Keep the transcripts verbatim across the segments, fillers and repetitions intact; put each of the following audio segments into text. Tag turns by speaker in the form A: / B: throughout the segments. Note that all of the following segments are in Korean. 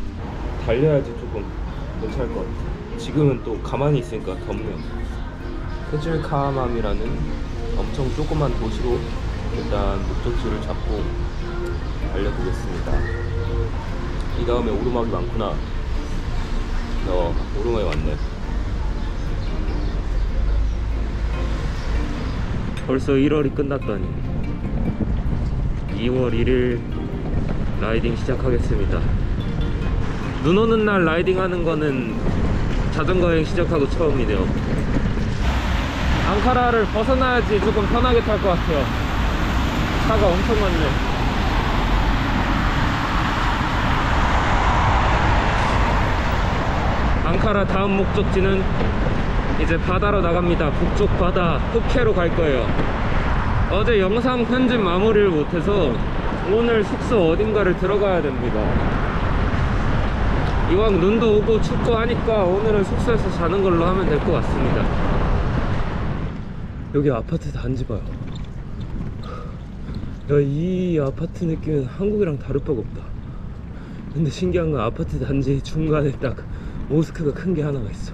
A: 달려야지 조금 괜찮을 것 같아. 지금은 또 가만히 있으니까 덥네요. 크질카맘이라는 엄청 조그만 도시로 일단 목적지를 잡고 달려보겠습니다. 이 다음에 오르막이 많구나. 어, 오르막이 많네. 벌써 일월이 끝났다니. 이월 일일 라이딩 시작하겠습니다. 눈 오는 날 라이딩 하는 거는 자전거 여행 시작하고 처음이네요. 앙카라를 벗어나야지 조금 편하게 탈 것 같아요. 차가 엄청 많네. 앙카라 다음 목적지는 이제 바다로 나갑니다. 북쪽 바다 푸케로 갈 거예요. 어제 영상 편집 마무리를 못해서 오늘 숙소 어딘가를 들어가야 됩니다. 이왕 눈도 오고 춥고 하니까 오늘은 숙소에서 자는 걸로 하면 될 것 같습니다. 여기 아파트 단지 봐요. 야, 이 아파트 느낌은 한국이랑 다를 바가 없다. 근데 신기한 건 아파트 단지 중간에 딱 모스크가 큰 게 하나가 있어.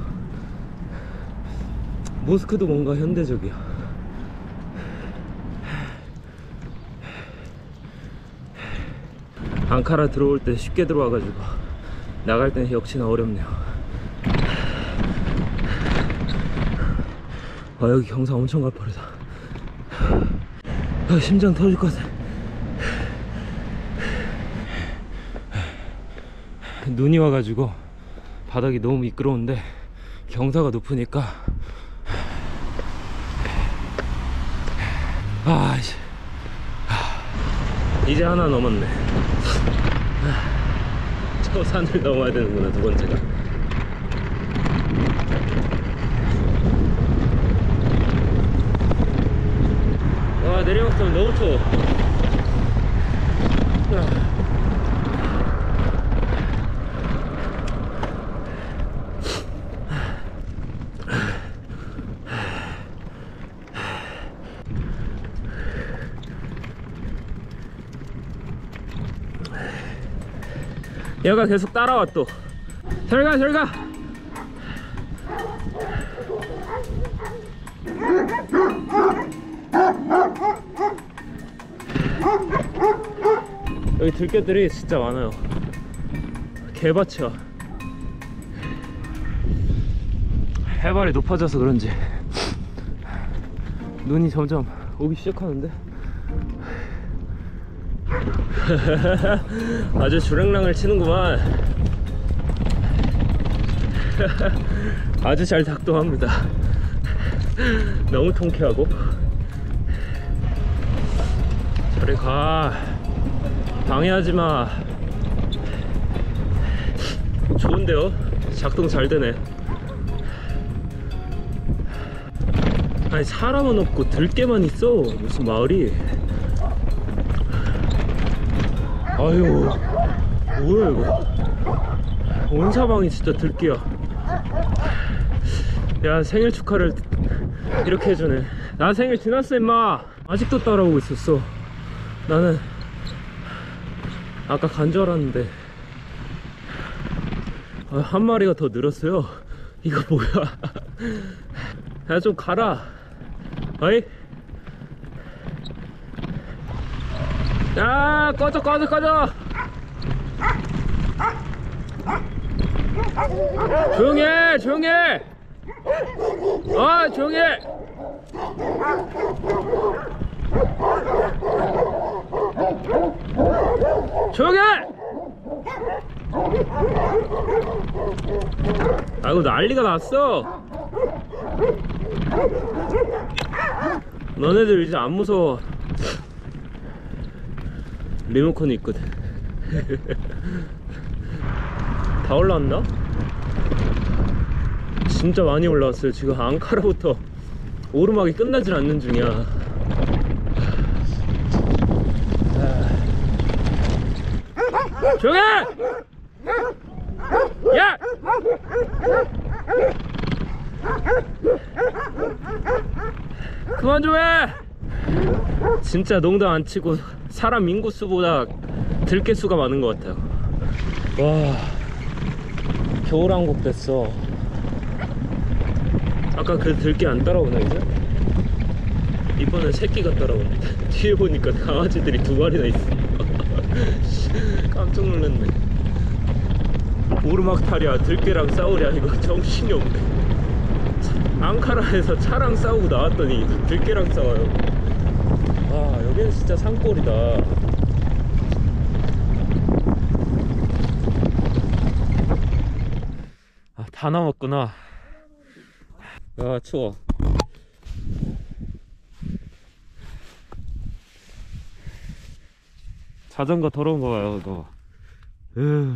A: 모스크도 뭔가 현대적이야. 앙카라 들어올 때 쉽게 들어와가지고 나갈 때는 역시나 어렵네요. 아, 여기 경사 엄청 가파르다. 아, 심장 터질 것 같아. 눈이 와가지고 바닥이 너무 미끄러운데 경사가 높으니까 아, 이제 이제 하나 넘었네. 저 산을 넘어야 되는구나, 두 번째가. 와, 내리막길 너무 추워. 얘가 계속 따라와. 또 저리가 저리가. 여기 들개들이 진짜 많아요. 개밭이야. 해발이 높아져서 그런지 눈이 점점 오기 시작하는데 아주 주랭랑을 치는구만. 아주 잘 작동합니다. 너무 통쾌하고. 저리 가, 방해하지마. 좋은데요? 작동 잘 되네. 아니, 사람은 없고 들개만 있어. 무슨 마을이. 아유, 뭐야 이거. 온 사방이 진짜 들기야. 야, 생일 축하를 이렇게 해주네. 나 생일 지났어 임마. 아직도 따라오고 있었어. 나는 아까 간 줄 알았는데 아, 한 마리가 더 늘었어요. 이거 뭐야. 야, 좀 가라. 어이? 야, 꺼져 꺼져 꺼져. 조용해 조용해. 아, 조용해. 조용해. 아이고, 난리가 났어. 너네들 이제 안 무서워. 리모컨이 있거든. 다 올라왔나? 진짜 많이 올라왔어요. 지금 앙카라부터 오르막이 끝나질 않는 중이야. 조용해! 야! 그만 좀 해! 진짜 농담 안 치고 사람 인구수보다 들개수가 많은 것 같아요. 와, 겨울왕국 됐어. 아까 그 들개 안 따라오나 이제? 이번엔 새끼가 따라옵니다. 뒤에 보니까 강아지들이 두 마리나 있어. 깜짝 놀랐네. 오르막탈이야 들개랑 싸우랴 이거 정신이 없네. 앙카라에서 차랑 싸우고 나왔더니 들개랑 싸워요. 와 여기는 진짜 산골이다. 아, 다 남았구나. 야 추워. 자전거 더러운 거 봐요 이거. 으...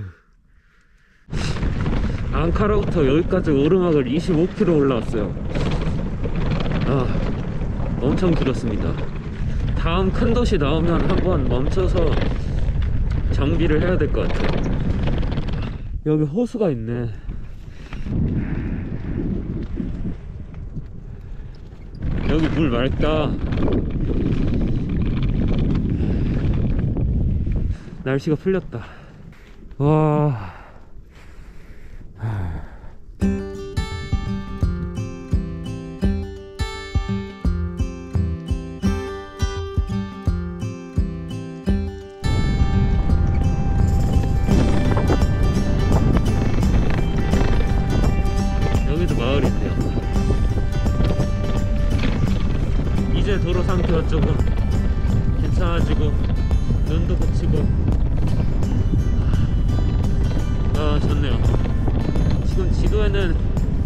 A: 앙카라부터 여기까지 오르막을 이십오 킬로미터 올라왔어요. 아 엄청 길었습니다. 다음 큰 도시 나오면 한번 멈춰서 정비를 해야 될 것 같아요. 여기 호수가 있네. 여기 물 맑다. 날씨가 풀렸다. 와. 여기도 마을인데요. 이제 도로 상태가 조금 괜찮아지고 눈도 그치고 아 좋네요. 지금 지도에는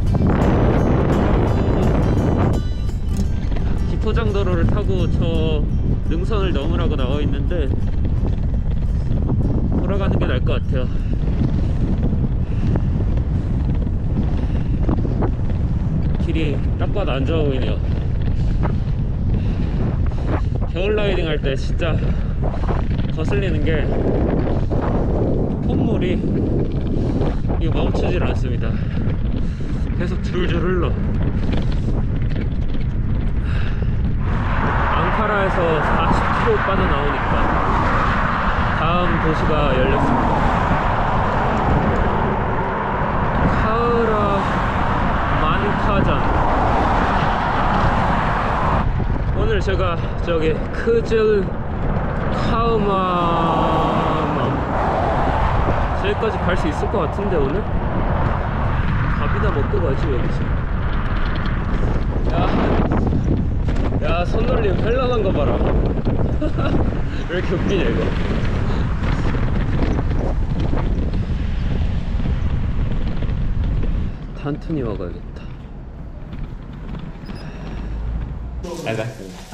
A: 기포장도로를 타고 저 능선을 넘으라고 나와 있는데 돌아가는 게 나을 것 같아요. 길이 딱 봐도 안 좋아 보이네요. 겨울 라이딩 할 때 진짜 거슬리는 게 콧물이 이거 멈추질 않습니다. 계속 줄줄 흘러. 앙카라에서 사십 킬로미터 빠져나오니까 다음 도시가 열렸습니다. 카흐라 마니카잔. 오늘 제가 저기 크즐 카흐마마 저기까지 갈 수 있을 것 같은데 오늘? 밥이나 먹고 가지 여기서. 야, 야 손놀림 현란한 거 봐라. 왜 이렇게 웃기냐 이거. 단툰이 와가야겠다. 알겠습니다.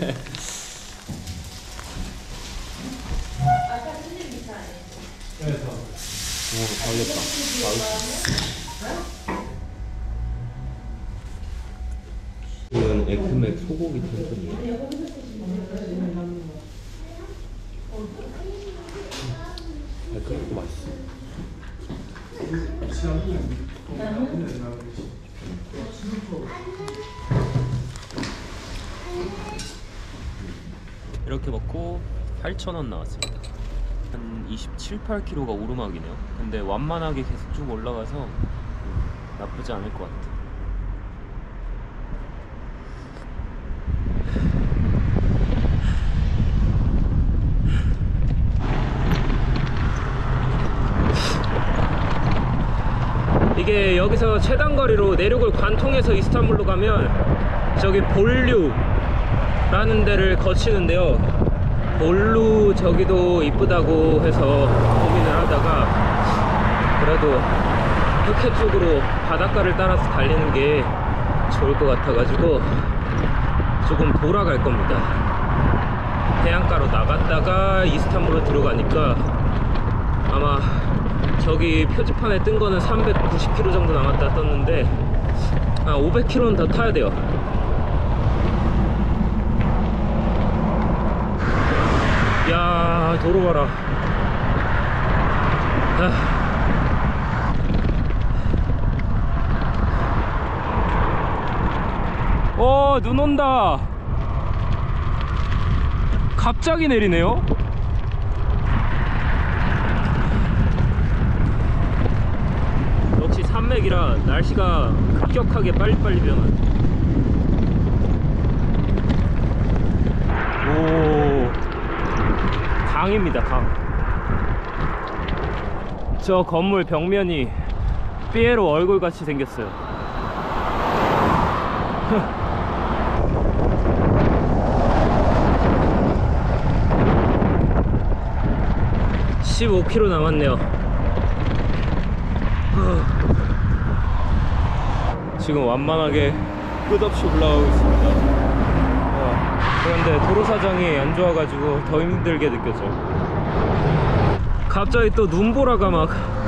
A: 오, 달렸다. 이건 에크맥 소고기 텐션이에요. 에크맥도 맛있어. 이렇게 먹고 팔천 원 나왔습니다. 한 이십칠, 팔 킬로미터가 오르막이네요. 근데 완만하게 계속 쭉 올라가서 나쁘지 않을 것 같아. 이게 여기서 최단거리로 내륙을 관통해서 이스탄불로 가면 저기 볼류 라는 데를 거치는데요. 볼루 저기도 이쁘다고 해서 고민을 하다가 그래도 흑해 쪽으로 바닷가를 따라서 달리는 게 좋을 것 같아가지고 조금 돌아갈 겁니다. 해안가로 나갔다가 이스탄불로 들어가니까 아마 저기 표지판에 뜬 거는 삼백구십 킬로미터 정도 남았다 떴는데 아 오백 킬로미터는 더 타야 돼요. 야 도로 봐라. 아. 어, 눈 온다. 갑자기 내리네요. 계획이라 날씨가 급격하게 빨리빨리 변하네. 오, 강입니다, 강. 저 건물 벽면이 피에로 얼굴 같이 생겼어요. 십오 킬로미터 남았네요. 지금 완만하게 끝없이 올라가고 있습니다. 그런데 도로 사정이 안 좋아가지고 더 힘들게 느껴져요. 갑자기 또 눈보라가 막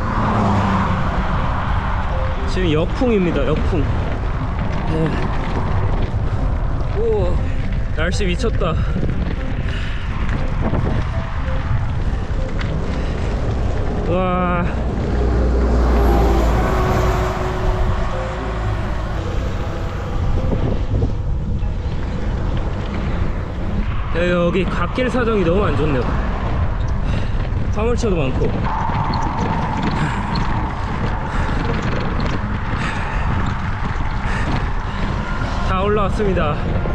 A: 지금 역풍입니다. 역풍. 오, 날씨 미쳤다. 와, 여기 갓길 사정이 너무 안 좋네요. 화물차도 많고. 다 올라왔습니다.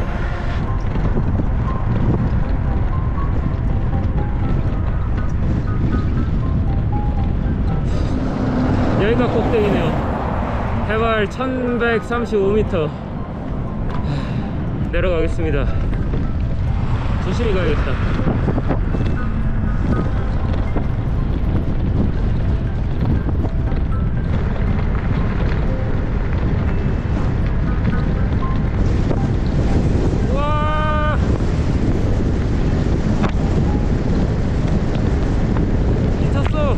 A: 여기가 꼭대기네요. 해발 천백삼십오 미터 내려가겠습니다. 조심히 가야겠다. 와, 미쳤어.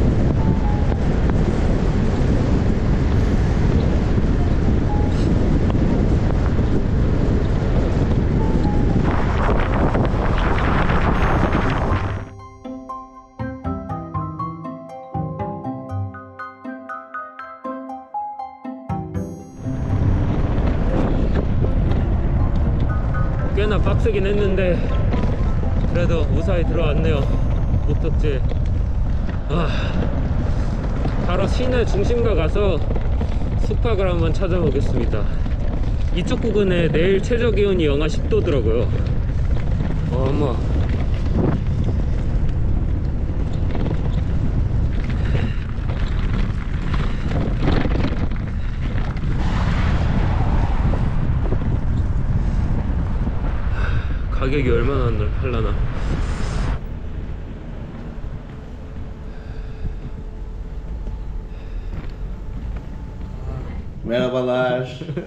A: 꽤나 빡세긴 했는데 그래도 무사히 들어왔네요. 목적지. 아, 바로 시내 중심가 가서 숙박을 한번 찾아보겠습니다. 이쪽 부근에 내일 최저 기온이 영하 십 도더라고요. 어머, 가격이 얼마나 할라나.
B: Merhabalar.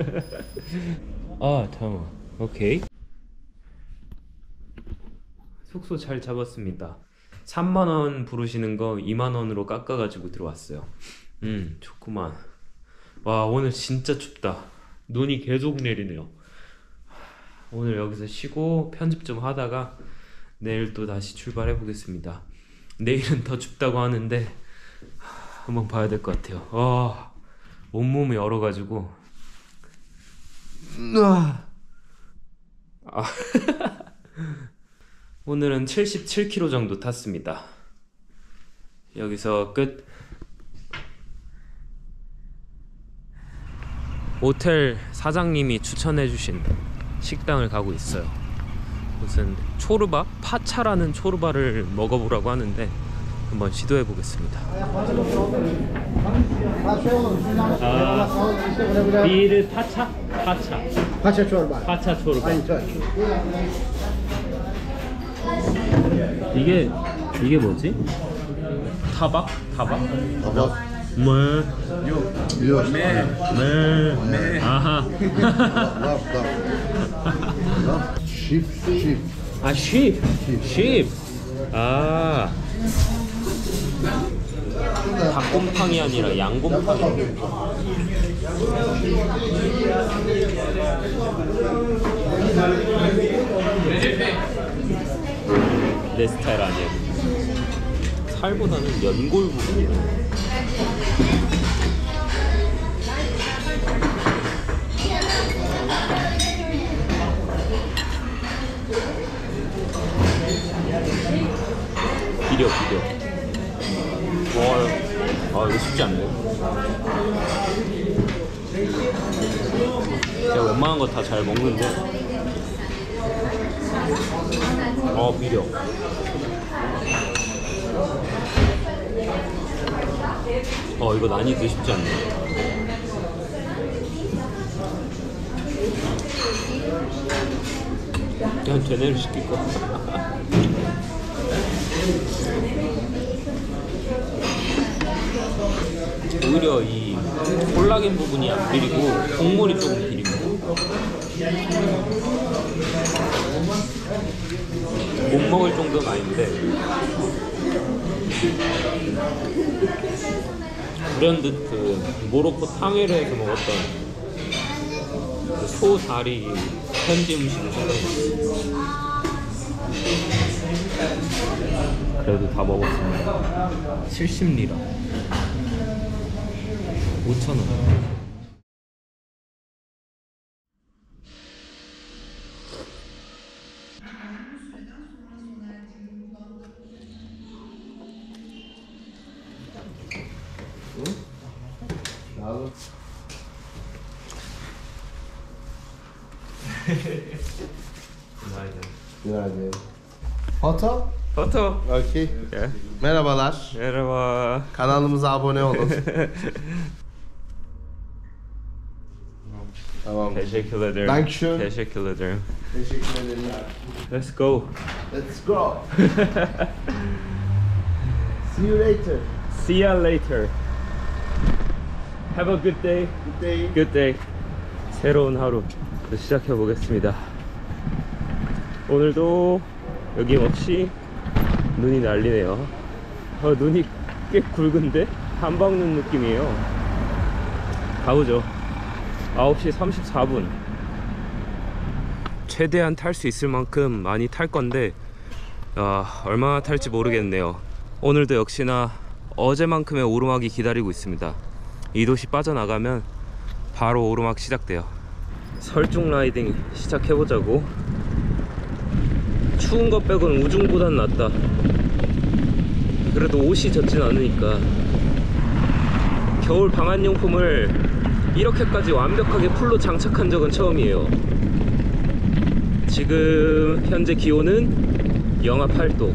A: 아, 잠깐만. 오케이. 숙소 잘 잡았습니다. 삼만 원 부르시는 거 이만 원으로 깎아가지고 들어왔어요. 음, 좋구만. 와, 오늘 진짜 춥다. 눈이 계속 내리네요. 오늘 여기서 쉬고 편집 좀 하다가 내일 또 다시 출발해 보겠습니다. 내일은 더 춥다고 하는데 한번 봐야 될 것 같아요. 와, 온몸이 얼어가지고. 아. 오늘은 칠십칠 킬로미터 정도 탔습니다. 여기서 끝. 호텔 사장님이 추천해주신 식당을 가고 있어요. 무슨 초르바? 파차라는 초르바를 먹어보라고 하는데 한번 시도해 보겠습니다. 아, 비르 파차? 파차.
C: 파차 초르바.
A: 파차 초르바.
C: 아니, 저.
A: 이게 이게 뭐지? 타박? 타박?
B: Tabak.
A: 뭐?
B: Yok.
A: 네. 네. 아하.
B: Laf laf. Laf. Şif şif.
A: 아, 쉽. 쉽. 아. 닭곰팡이 아니라 양곰팡이. 내 스타일 아니야. 살보다는 연골 부분이야. 비려 비려. 와, 아, 이거 쉽지 않네. 제가 웬만한 거 다 잘 먹는데 어 비려. 어 이거 난이도 쉽지 않네. 그냥 되네를 시킬 거. 오히려 이 콜라겐 부분이 안 비리고 국물이 조금 비리고 못 먹을 정도는 아닌데 불현듯 그 모로코 탕웨르에서 먹었던 그 소 다리 현지 음식을 생각났어요. 그래도 다 먹었습니다. 칠십 리라 오천 원.
B: 나도.
A: Günaydın.
B: Günaydın. Foto?
A: Foto.
B: Okey.
A: Yeah.
B: Merhabalar.
A: Merhaba.
B: Kanalımıza abone olun. Tamam.
A: Teşekkür ederim.
B: Dankeschön.
A: Teşekkür ederim.
B: Teşekkür ederim.
A: Let's go.
B: Let's go. See you later.
A: See you later. Have a good day.
B: Good day.
A: Good day. 새로운 하루 시작해 보겠습니다. 오늘도 여김없이 눈이 날리네요. 어, 눈이 꽤 굵은데 한방눈 느낌이에요. 가보죠. 아홉 시 삼십사 분. 최대한 탈 수 있을 만큼 많이 탈 건데 아, 얼마나 탈지 모르겠네요. 오늘도 역시나 어제만큼의 오르막이 기다리고 있습니다. 이 도시 빠져나가면 바로 오르막 시작돼요. 설중 라이딩 시작해보자고. 추운 것 빼고는 우중보단 낫다. 그래도 옷이 젖진 않으니까. 겨울 방한용품을 이렇게까지 완벽하게 풀로 장착한 적은 처음이에요. 지금 현재 기온은 영하 팔 도.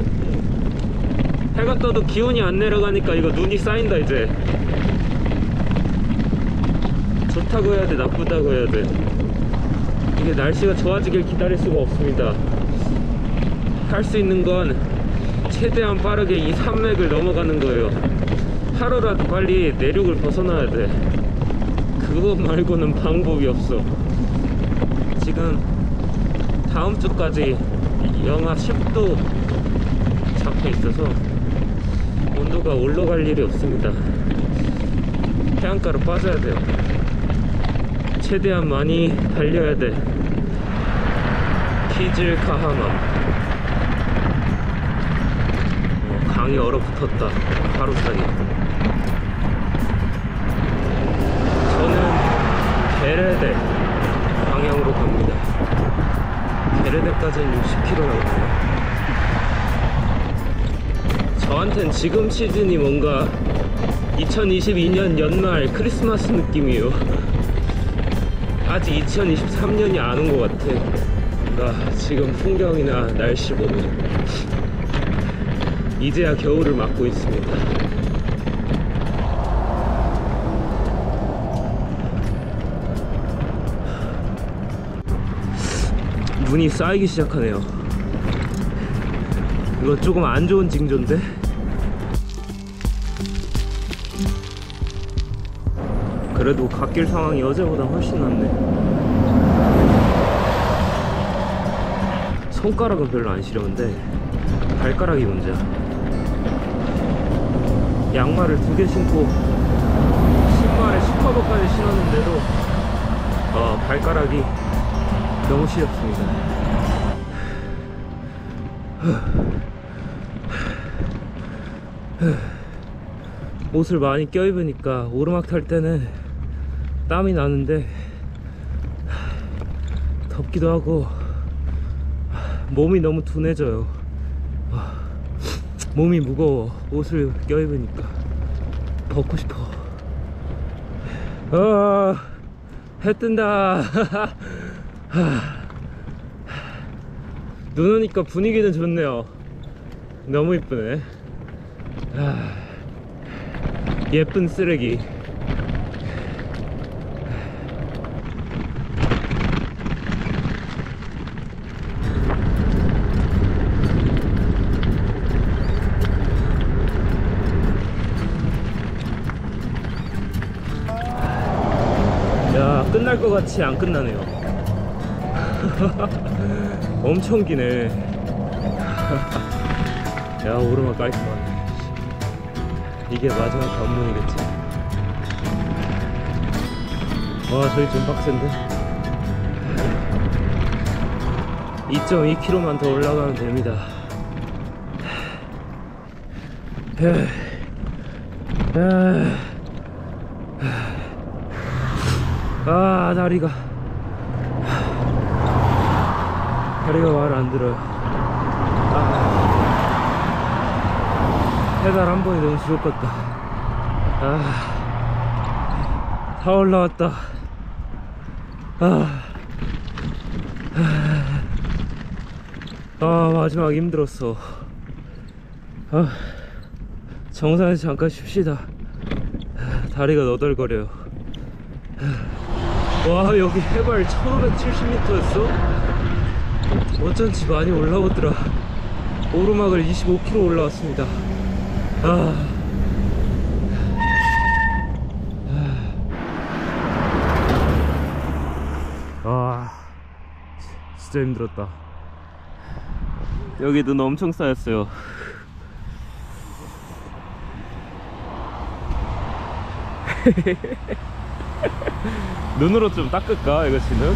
A: 해가 떠도 기온이 안 내려가니까 이거 눈이 쌓인다 이제. 좋다고 해야 돼, 나쁘다고 해야 돼. 이게 날씨가 좋아지길 기다릴 수가 없습니다. 할 수 있는 건 최대한 빠르게 이 산맥을 넘어가는 거예요. 하루라도 빨리 내륙을 벗어나야 돼. 그거 말고는 방법이 없어. 지금 다음 주까지 영하 십 도 잡혀 있어서 온도가 올라갈 일이 없습니다. 해안가로 빠져야 돼요. 최대한 많이 달려야 돼. 키즐 카하마. 어, 강이 얼어붙었다. 하루 사이. 저는 게레데 방향으로 갑니다. 게레데까지는 육십 킬로미터 남았네요. 저한텐 지금 시즌이 뭔가 이천이십이 년 연말 크리스마스 느낌이에요. 아직 이천이십삼 년이 안 온 것 같아. 나 지금 풍경이나 날씨 보면 이제야 겨울을 맞고 있습니다. 눈이 쌓이기 시작하네요. 이거 조금 안 좋은 징조인데? 그래도 갓길 상황이 어제보다 훨씬 낫네. 손가락은 별로 안 시려운데 발가락이 문제야. 양말을 두 개 신고 신발에 슈퍼버까지 신었는데도 어, 발가락이 너무 시렵습니다. 옷을 많이 껴입으니까 오르막 탈 때는 땀이 나는데 덥기도 하고 몸이 너무 둔해져요. 몸이 무거워. 옷을 껴입으니까 벗고 싶어. 어, 해 뜬다. 눈 오니까 분위기는 좋네요. 너무 이쁘네. 예쁜 쓰레기. 야, 끝날 것 같이 안 끝나네요. 엄청 기네. 야, 오르막 깔끔하네. 이게 마지막 관문이겠지. 와, 저기 좀 빡센데. 이 점 이 킬로미터만 더 올라가면 됩니다. 아, 다리가 다리가 말 안 들어요. 아, 페달 한 번이 너무 지겹겠다. 아, 다 올라왔다. 아, 아, 마지막 힘들었어. 아, 정상에서 잠깐 쉽시다. 다리가 너덜거려요. 와, 여기 해발 천오백칠십 미터였어? 어쩐지 많이 올라오더라. 오르막을 이십오 킬로미터 올라왔습니다. 아, 아, 진짜 힘들었다. 여기 눈 엄청 쌓였어요. 눈으로 좀 닦을까, 이것이는?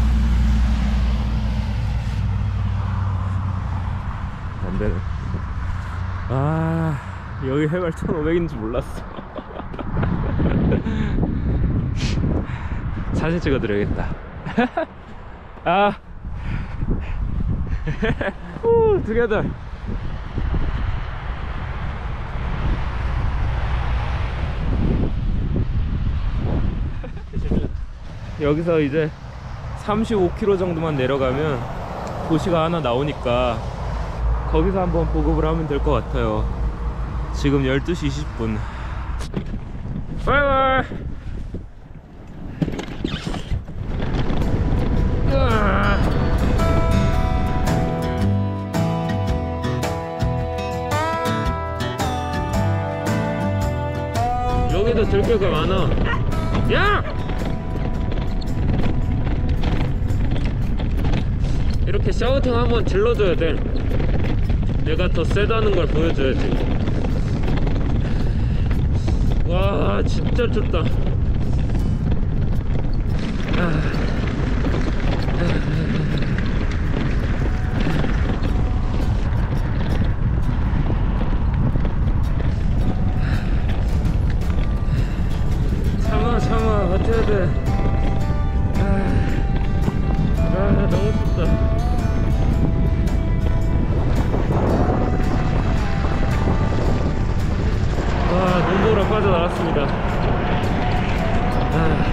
A: 안되네. 아, 여기 해발 천오백인지 몰랐어. 사진 찍어드려야겠다. 아, 후, together. 여기서 이제 삼십오 킬로미터 정도만 내려가면 도시가 하나 나오니까 거기서 한번 보급을 하면 될 것 같아요. 지금 열두 시 이십 분. 바이바이. 여기도 들개가 많아. 야! 이렇게 샤우팅 한번 질러줘야 돼. 내가 더 세다는 걸 보여줘야지. 와, 진짜 춥다. 아. 참아 참아 버텨야 돼. 아, 아, 너무 춥다. 와, 눈보라 빠져나왔습니다. 아,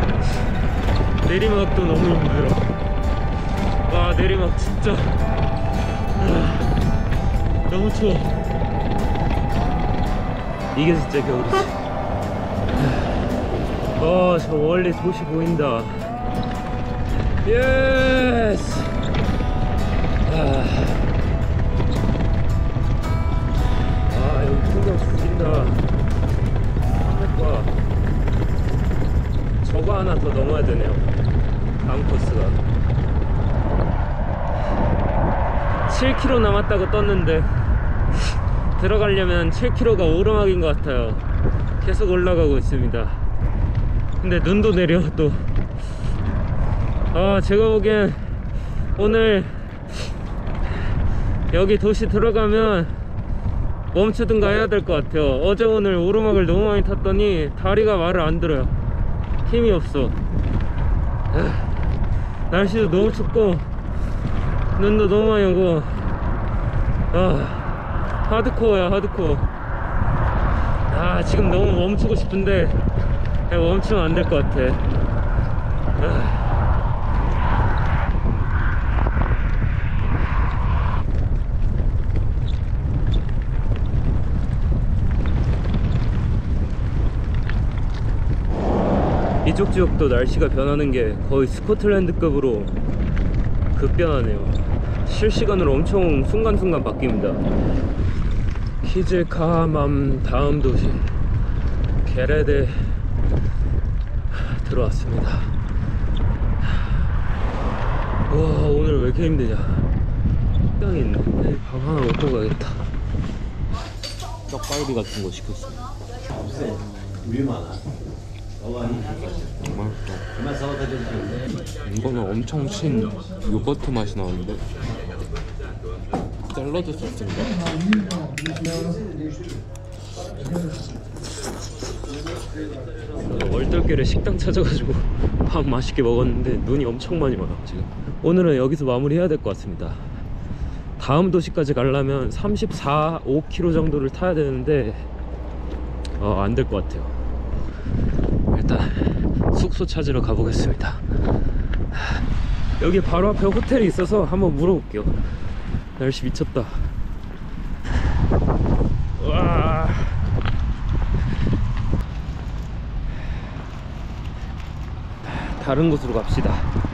A: 내리막도 너무 힘들어. 와, 내리막 진짜 아, 너무 추워. 이게 진짜 겨울이지. 어, 저 멀리 도시 보인다. 예스. 아, 아, 여기 풍경 죽인다. 봐, 저거 하나 더 넘어야 되네요. 다음 코스가 칠 킬로미터 남았다고 떴는데 들어가려면 칠 킬로미터가 오르막인 것 같아요. 계속 올라가고 있습니다. 근데 눈도 내려 또. 아, 제가 보기엔 오늘 여기 도시 들어가면 멈추든가 해야 될 것 같아요. 어제 오늘 오르막을 너무 많이 탔더니 다리가 말을 안 들어요. 힘이 없어. 에휴, 날씨도 너무 춥고 눈도 너무 많이 오고. 아, 하드코어야 하드코어. 아, 지금 너무 멈추고 싶은데 야, 멈추면 안 될 것 같아. 아. 이쪽 지역도 날씨가 변하는 게 거의 스코틀랜드급으로 급변하네요. 실시간으로 엄청 순간순간 바뀝니다. 키질카맘 다음 도시 게레데 들어왔습니다. 와, 오늘 왜 이렇게 힘드냐. 식당이 있네. 밥 하나 먹고 가겠다. 떡갈비 같은 거 시켰습니다. 맛있어. 이거는 엄청 신 요거트 맛이 나는데 샐러드 소스인가? 얼떨결에 식당 찾아가지고 밥 맛있게 먹었는데 눈이 엄청 많이 와요 지금. 오늘은 여기서 마무리해야 될 것 같습니다. 다음 도시까지 가려면 삼십사, 오 킬로미터 정도를 타야 되는데 어, 안 될 것 같아요. 일단 숙소 찾으러 가보겠습니다. 여기 바로 앞에 호텔이 있어서 한번 물어볼게요. 날씨 미쳤다. 와. 다른 곳으로 갑시다.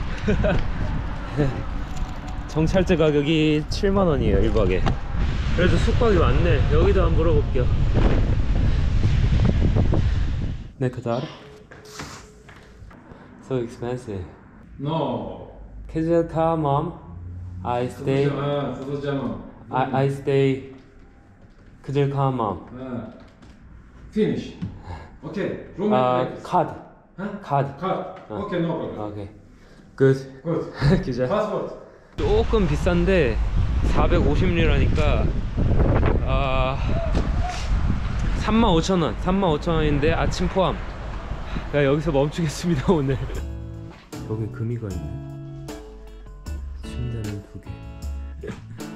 A: 정찰제 가격이 칠만 원이에요 일 박에. 그래도 숙박이 많네. 여기도 한번 물어볼게요. 네, 그다음 So expensive.
C: No.
A: Kizilka mom, I stay.
C: Ah, Suzano.
A: I I stay. Kizilka mom.
C: Ah. Finish. Okay. Room
A: Uh,
C: and
A: card.
C: Huh?
A: Card.
C: Card. Okay, no problem.
A: Okay. Good.
C: Good.
A: 기자.
C: Passport.
A: 조금 비싼데 사백오십 리라니까 아 삼만 오천 원. 삼만 오천 원인데 아침 포함. 야, 여기서 멈추겠습니다 오늘. 여기 금이가 있네. 침대는 두 개.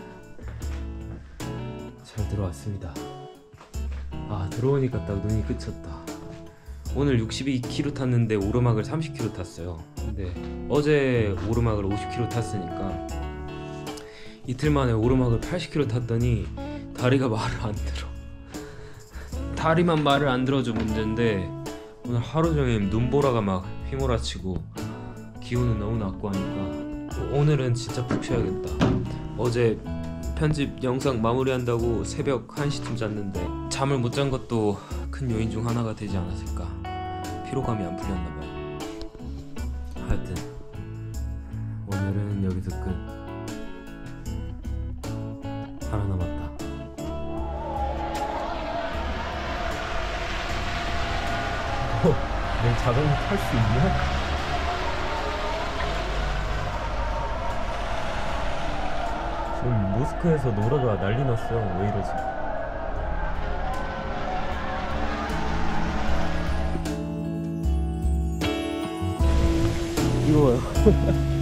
A: 잘 들어왔습니다. 아, 들어오니까 딱 눈이 그쳤다. 오늘 육십이 킬로미터 탔는데 오르막을 삼십 킬로미터 탔어요. 근데 어제 오르막을 오십 킬로미터 탔으니까 이틀 만에 오르막을 팔십 킬로미터 탔더니 다리가 말을 안 들어. 다리만 말을 안 들어줘 문제인데 오늘 하루 종일 눈보라가 막 휘몰아치고 기온은 너무 낮고 하니까 오늘은 진짜 푹 쉬어야겠다. 어제 편집 영상 마무리한다고 새벽 한 시쯤 잤는데 잠을 못 잔 것도 큰 요인 중 하나가 되지 않았을까. 피로감이 안 풀렸나봐요. 하여튼 오늘은 여기서 끝. 살아남았다. 내 자전거 탈 수 있냐? 지금 모스크에서 노래가 난리 났어요. 왜 이러지? 이거 봐요.